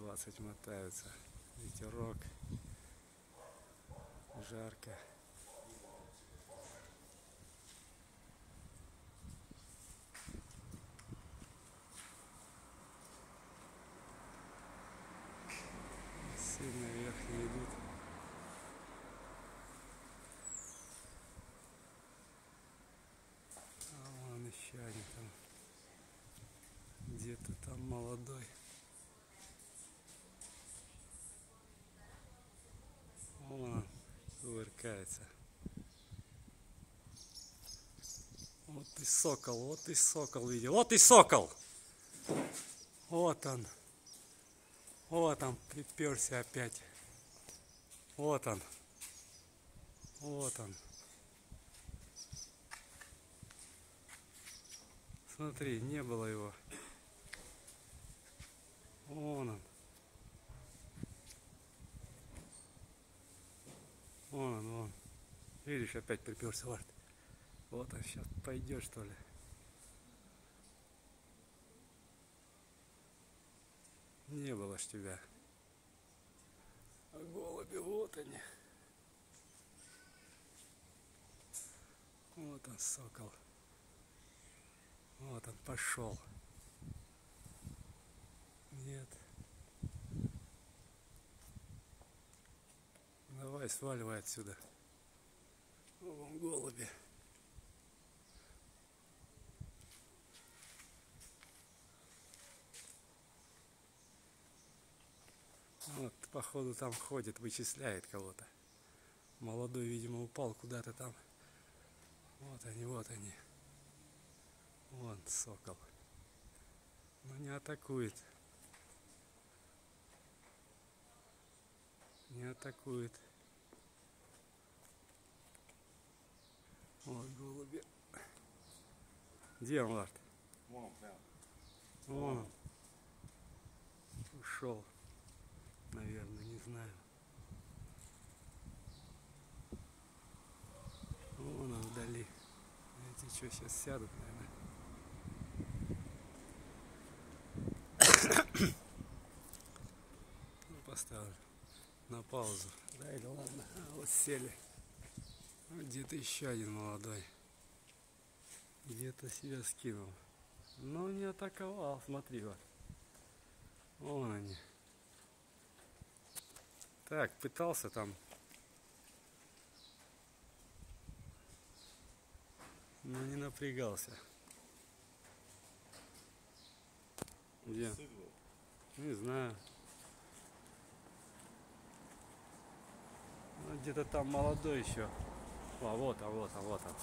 20 мотаются. Ветерок. Жарко. Сильно вверх не идут. А вон еще один там. Где-то там молодой. Вон он кувыркается. Вот и сокол видел. Вот и сокол! Вот он. Вот он приперся опять. Вот он. Вот он. Смотри, не было его. Вон он. Вон он, вон. Видишь, опять приперся. Вот он сейчас пойдет, что ли. Не было ж тебя. А голуби, вот они. Вот он, сокол. Вот он пошел. Нет. Давай, сваливай отсюда. Вон голуби. Вот, походу, там ходит, вычисляет кого-то. Молодой, видимо, упал куда-то там. Вот они, вот они. Вон сокол. Но не атакует. Не атакует. Вот голуби. Где он, Ларт? Вон, прям. Вон. Ушел. Наверное, не знаю. Вон он вдали. Эти что, сейчас сядут, наверное. Ну, поставлю на паузу. Да, или ладно. А, вот сели. Где-то еще один молодой. Где-то себя скинул. Но не атаковал, смотри вот. Вон они. Так, пытался там. Но не напрягался. Где? Не знаю. Ну, где-то там молодой еще. А, вот он, вот он, вот он.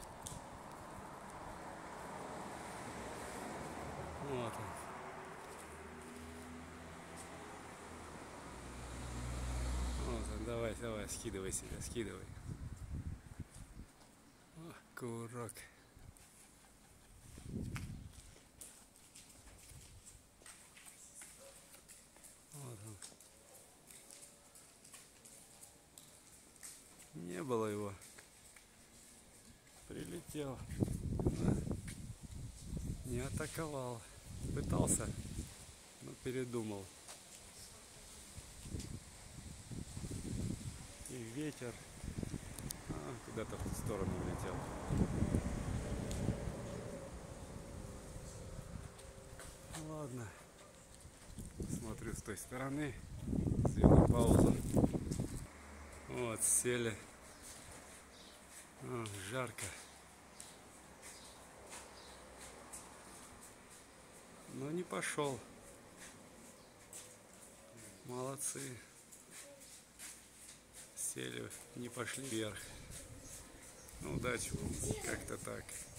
Вот он. Вот он, давай, давай, скидывай себя, скидывай. О, курок. Вот он. Не было его. Прилетел. Не атаковал. Пытался, но передумал. И ветер куда-то в ту сторону улетел. Ладно. Смотрю с той стороны. Сделаю паузу. Вот, сели. Жарко. Но не пошел. Молодцы. Сели, не пошли вверх. Ну, удачи вам. Как-то так.